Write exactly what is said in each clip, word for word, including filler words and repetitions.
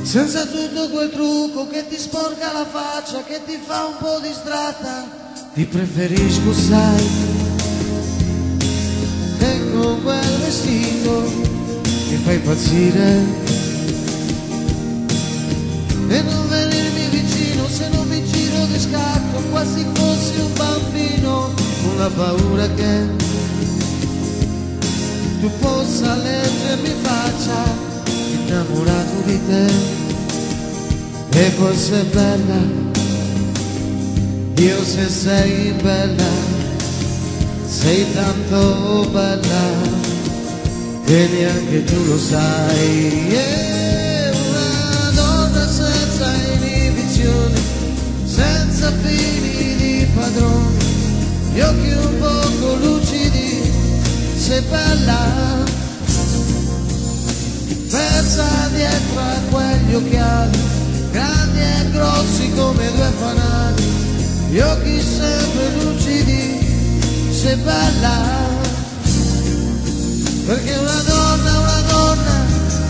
senza tutto quel trucco che ti sporca la faccia, che ti fa un po' distratta. Ti preferisco, sai, e con quel vestito mi fai impazzire. E non venirmi vicino se non mi giro di scatto, quasi fossi un bambino, con la paura che tu possa leggermi in faccia, innamorato di te. E poi sei bella, io se sei bella, sei tanto bella che neanche tu lo sai. È una donna senza inibizioni, senza fini di padroni, gli occhi un poco lucidi, sei bella, persa dietro a quegli occhiali grandi e grossi come due fanali, gli occhi sempre lucidi, sei bella, perché una donna, una donna,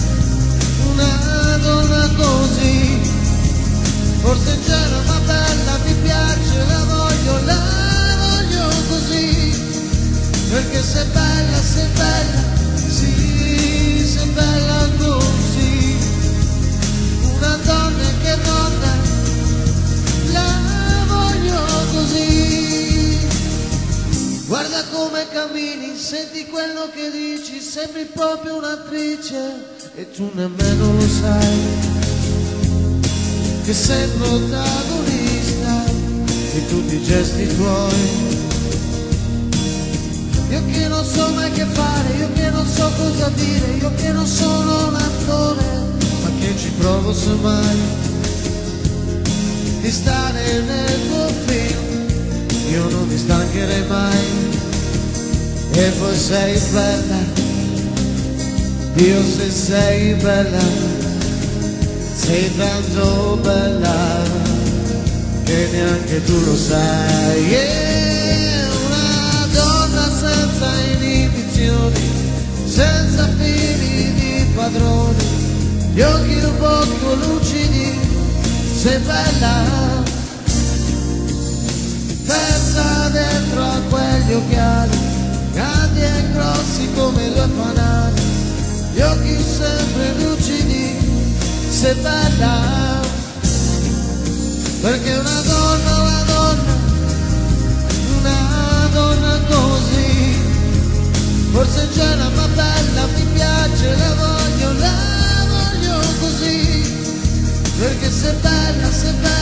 una donna così, forse ingenua ma bella, mi piace, la voglio, la voglio così, perché sei bella, sei bella, sì, sei bella così, una donna che donna, la voglio così. Guarda come cammini, senti quello che dici, sembri proprio un'attrice e tu nemmeno lo sai, che sei protagonista di tutti i gesti tuoi. Io che non so mai che fare, io che non so cosa dire, io che non sono un attore, ma che ci provo semmai di stare nel tuo film, io non mi stancherei mai. E poi sei bella, io se sei bella, sei tanto bella che neanche tu lo sai. È una donna senza inibizioni, senza fini di padroni, gli occhi un poco lucidi, sei bella, persa dentro a quegli occhiali grandi e grossi come due fanali, gli occhi sempre lucidi, sei bella, perché una donna, una donna, una donna così, forse ingenua ma bella, mi piace, la voglio, la voglio così, perché sei bella, sei bella.